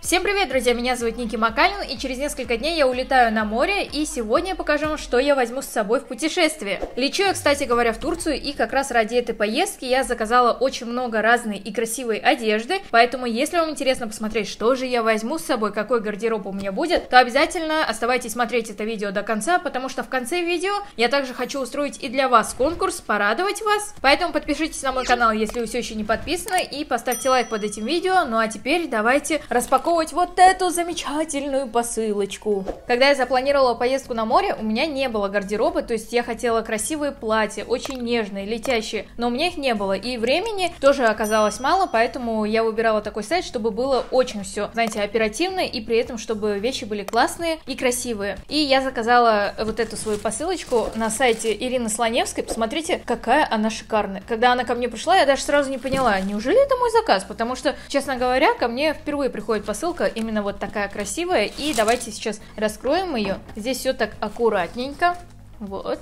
Всем привет, друзья! Меня зовут Ники Макалин, и через несколько дней я улетаю на море, и сегодня я покажу вам, что я возьму с собой в путешествие. Лечу я, кстати говоря, в Турцию, и как раз ради этой поездки я заказала очень много разной и красивой одежды, поэтому если вам интересно посмотреть, что же я возьму с собой, какой гардероб у меня будет, то обязательно оставайтесь смотреть это видео до конца, потому что в конце видео я также хочу устроить и для вас конкурс, порадовать вас, поэтому подпишитесь на мой канал, если вы все еще не подписаны, и поставьте лайк под этим видео. Ну а теперь давайте распаковывать вот эту замечательную посылочку. Когда я запланировала поездку на море, у меня не было гардероба, то есть я хотела красивые платья, очень нежные, летящие, но у меня их не было, и времени тоже оказалось мало, поэтому я выбирала такой сайт, чтобы было очень все, знаете, оперативно, и при этом, чтобы вещи были классные и красивые. И я заказала вот эту свою посылочку на сайте Ирины Слоневской. Посмотрите, какая она шикарная. Когда она ко мне пришла, я даже сразу не поняла, неужели это мой заказ, потому что, честно говоря, ко мне впервые приходит посылка именно вот такая красивая, и давайте сейчас раскроем ее. Здесь все так аккуратненько, вот.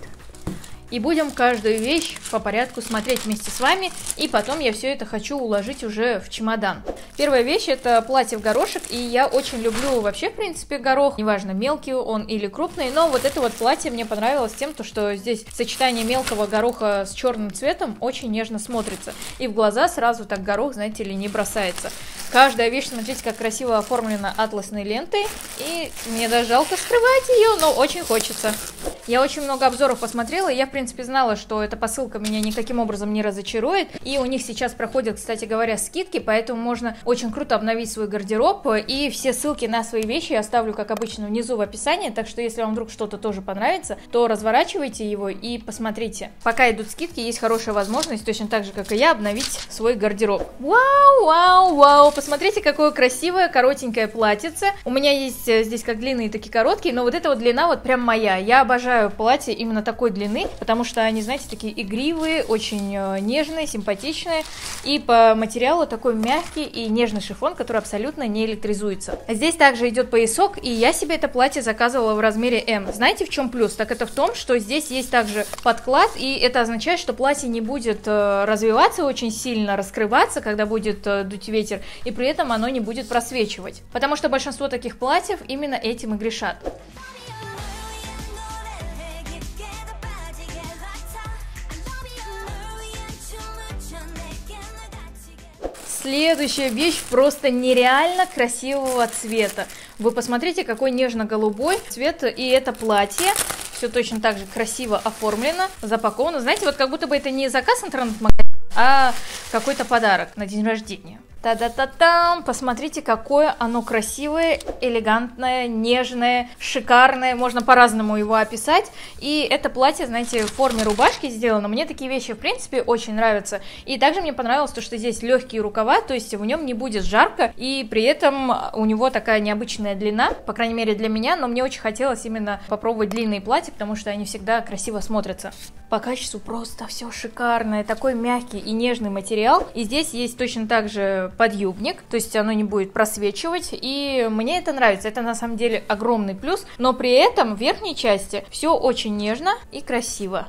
И будем каждую вещь по порядку смотреть вместе с вами, и потом я все это хочу уложить уже в чемодан. Первая вещь — это платье в горошек, и я очень люблю вообще, в принципе, горох, неважно, мелкий он или крупный, но вот это вот платье мне понравилось тем, что здесь сочетание мелкого гороха с черным цветом очень нежно смотрится, и в глаза сразу так горох, знаете ли, не бросается. Каждая вещь, смотрите, как красиво оформлена атласной лентой, и мне даже жалко скрывать ее, но очень хочется. Я очень много обзоров посмотрела, и я, в принципе, знала, что эта посылка меня никаким образом не разочарует, и у них сейчас проходят, кстати говоря, скидки, поэтому можно очень круто обновить свой гардероб, и все ссылки на свои вещи я оставлю, как обычно, внизу в описании, так что если вам вдруг что-то тоже понравится, то разворачивайте его и посмотрите. Пока идут скидки, есть хорошая возможность, точно так же, как и я, обновить свой гардероб. Вау, вау, вау! Посмотрите, какое красивое коротенькое платьице. У меня есть здесь как длинные, так и короткие, но вот эта вот длина вот прям моя. Я обожаю платья именно такой длины, потому что они, знаете, такие игривые, очень нежные, симпатичные. И по материалу такой мягкий и нежный шифон, который абсолютно не электризуется. Здесь также идет поясок, и я себе это платье заказывала в размере М. Знаете, в чем плюс? Так это в том, что здесь есть также подклад, и это означает, что платье не будет развиваться очень сильно, раскрываться, когда будет дуть ветер, и при этом оно не будет просвечивать. Потому что большинство таких платьев именно этим и грешат. Следующая вещь просто нереально красивого цвета. Вы посмотрите, какой нежно-голубой цвет, и это платье. Все точно так же красиво оформлено, запаковано. Знаете, вот как будто бы это не заказ интернет-магазина, а какой-то подарок на день рождения. Та-да-та-там! Посмотрите, какое оно красивое, элегантное, нежное, шикарное. Можно по-разному его описать. И это платье, знаете, в форме рубашки сделано. Мне такие вещи, в принципе, очень нравятся. И также мне понравилось то, что здесь легкие рукава, то есть в нем не будет жарко. И при этом у него такая необычная длина, по крайней мере для меня. Но мне очень хотелось именно попробовать длинные платья, потому что они всегда красиво смотрятся. По качеству просто все шикарное. Такой мягкий и нежный материал. И здесь есть точно так же подъюбник, то есть оно не будет просвечивать, и мне это нравится, это на самом деле огромный плюс, но при этом в верхней части все очень нежно и красиво.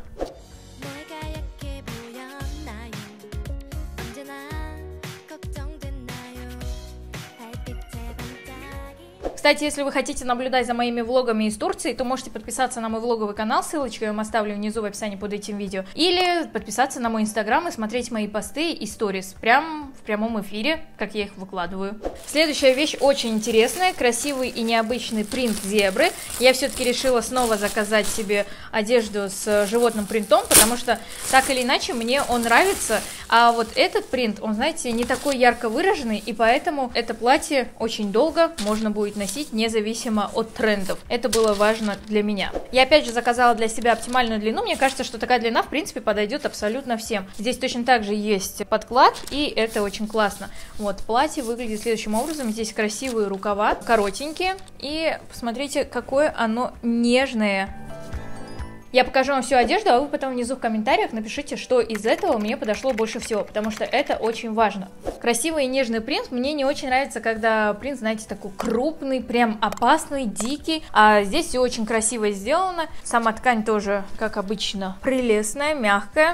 Кстати, если вы хотите наблюдать за моими влогами из Турции, то можете подписаться на мой влоговый канал, ссылочку я вам оставлю внизу в описании под этим видео, или подписаться на мой инстаграм и смотреть мои посты и сторис прям в прямом эфире, как я их выкладываю. Следующая вещь очень интересная, красивый и необычный принт зебры. Я все-таки решила снова заказать себе одежду с животным принтом, потому что так или иначе мне он нравится, а вот этот принт, он, знаете, не такой ярко выраженный, и поэтому это платье очень долго можно будет носить независимо от трендов. Это было важно для меня. Я опять же заказала для себя оптимальную длину. Мне кажется, что такая длина в принципе подойдет абсолютно всем. Здесь точно так же есть подклад, и это очень классно. Вот, платье выглядит следующим образом. Здесь красивые рукава, коротенькие. И посмотрите, какое оно нежное. Я покажу вам всю одежду, а вы потом внизу в комментариях напишите, что из этого мне подошло больше всего, потому что это очень важно. Красивый и нежный принт. Мне не очень нравится, когда принт, знаете, такой крупный, прям опасный, дикий. А здесь все очень красиво сделано. Сама ткань тоже, как обычно, прелестная, мягкая.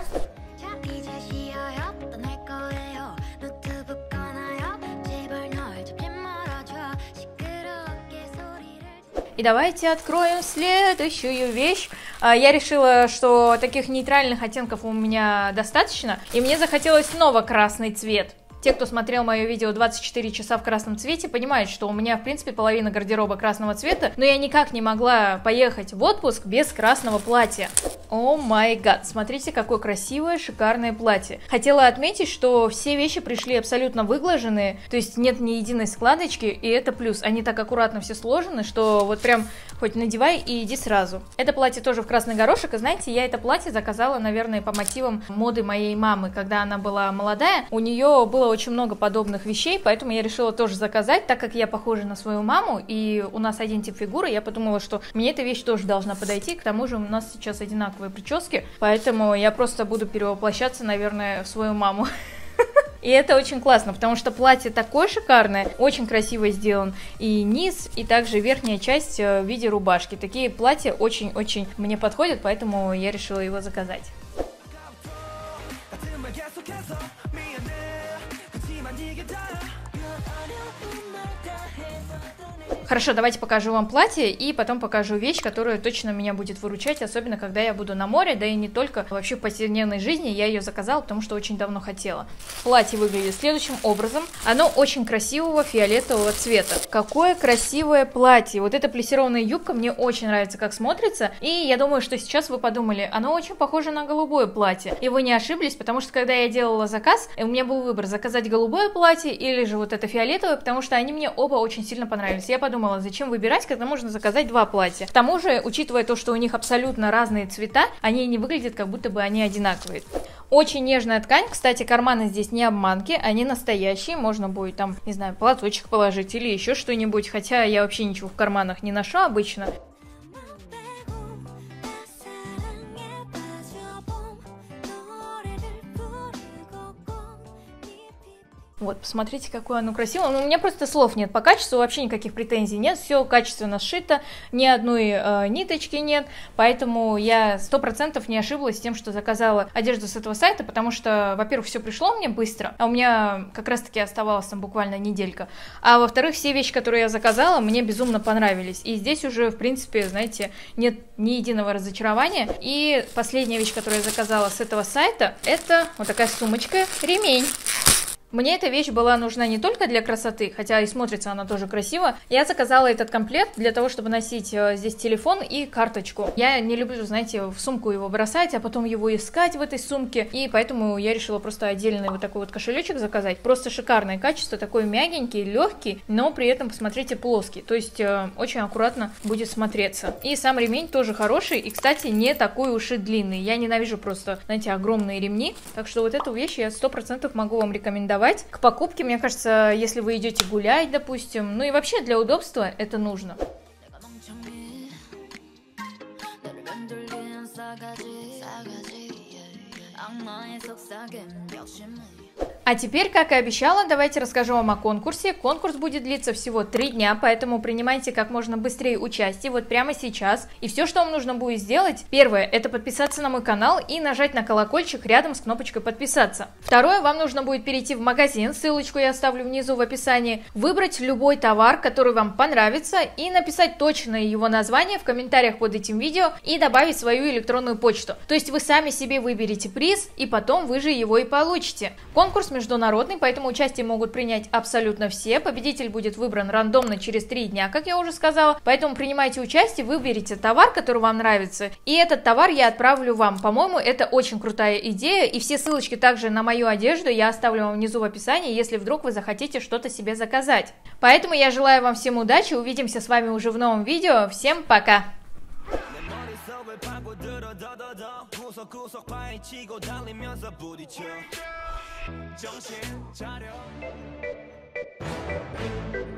И давайте откроем следующую вещь. Я решила, что таких нейтральных оттенков у меня достаточно, и мне захотелось снова красный цвет. Те, кто смотрел мое видео 24 часа в красном цвете, понимают, что у меня, в принципе, половина гардероба красного цвета, но я никак не могла поехать в отпуск без красного платья. О май гад, смотрите, какое красивое, шикарное платье. Хотела отметить, что все вещи пришли абсолютно выглаженные, то есть нет ни единой складочки, и это плюс. Они так аккуратно все сложены, что вот прям хоть надевай и иди сразу. Это платье тоже в красный горошек, и знаете, я это платье заказала, наверное, по мотивам моды моей мамы, когда она была молодая. У нее было очень много подобных вещей, поэтому я решила тоже заказать, так как я похожа на свою маму, и у нас один тип фигуры, я подумала, что мне эта вещь тоже должна подойти, к тому же у нас сейчас одинаковые прически, поэтому я просто буду перевоплощаться, наверное, в свою маму. И это очень классно, потому что платье такое шикарное, очень красиво сделан. И низ, и также верхняя часть в виде рубашки. Такие платья очень-очень мне подходят, поэтому я решила его заказать. Хорошо, давайте покажу вам платье и потом покажу вещь, которая точно меня будет выручать, особенно когда я буду на море, да и не только, вообще в повседневной жизни я ее заказала, потому что очень давно хотела. Платье выглядит следующим образом. Оно очень красивого фиолетового цвета. Какое красивое платье! Вот эта плессированная юбка мне очень нравится, как смотрится, и я думаю, что сейчас вы подумали, оно очень похоже на голубое платье. И вы не ошиблись, потому что когда я делала заказ, у меня был выбор заказать голубое платье или же вот это фиолетовое, потому что они мне оба очень сильно понравились. Я подумала, зачем выбирать, когда можно заказать два платья. К тому же, учитывая то, что у них абсолютно разные цвета, они не выглядят, как будто бы они одинаковые. Очень нежная ткань, кстати, карманы здесь не обманки, они настоящие, можно будет там, не знаю, платочек положить или еще что-нибудь, хотя я вообще ничего в карманах не ношу обычно. Вот, посмотрите, какое оно красивое. Ну, у меня просто слов нет по качеству, вообще никаких претензий нет. Все качественно сшито, ни одной ниточки нет. Поэтому я 100% не ошиблась тем, что заказала одежду с этого сайта, потому что, во-первых, все пришло мне быстро, а у меня как раз-таки оставалась там буквально неделька. А во-вторых, все вещи, которые я заказала, мне безумно понравились. И здесь уже, в принципе, знаете, нет ни единого разочарования. И последняя вещь, которую я заказала с этого сайта, это вот такая сумочка, ремень. Мне эта вещь была нужна не только для красоты, хотя и смотрится она тоже красиво. Я заказала этот комплект для того, чтобы носить здесь телефон и карточку. Я не люблю, знаете, в сумку его бросать, а потом его искать в этой сумке. И поэтому я решила просто отдельный вот такой вот кошелечек заказать. Просто шикарное качество, такой мягенький, легкий, но при этом, посмотрите, плоский. То есть очень аккуратно будет смотреться. И сам ремень тоже хороший, и, кстати, не такой уж и длинный. Я ненавижу просто, знаете, огромные ремни. Так что вот эту вещь я 100% могу вам рекомендовать. К покупке, мне кажется, если вы идете гулять, допустим, ну и вообще для удобства это нужно. А теперь, как и обещала, давайте расскажу вам о конкурсе. Конкурс будет длиться всего 3 дня, поэтому принимайте как можно быстрее участие, вот прямо сейчас. И все, что вам нужно будет сделать, первое, это подписаться на мой канал и нажать на колокольчик рядом с кнопочкой подписаться. Второе, вам нужно будет перейти в магазин, ссылочку я оставлю внизу в описании, выбрать любой товар, который вам понравится, и написать точное его название в комментариях под этим видео и добавить свою электронную почту. То есть вы сами себе выберете приз, и потом вы же его и получите. Конкурс международный, поэтому участие могут принять абсолютно все. Победитель будет выбран рандомно через 3 дня, как я уже сказала. Поэтому принимайте участие, выберите товар, который вам нравится, и этот товар я отправлю вам. По-моему, это очень крутая идея, и все ссылочки также на мою одежду я оставлю вам внизу в описании, если вдруг вы захотите что-то себе заказать. Поэтому я желаю вам всем удачи, увидимся с вами уже в новом видео. Всем пока! 정신 차려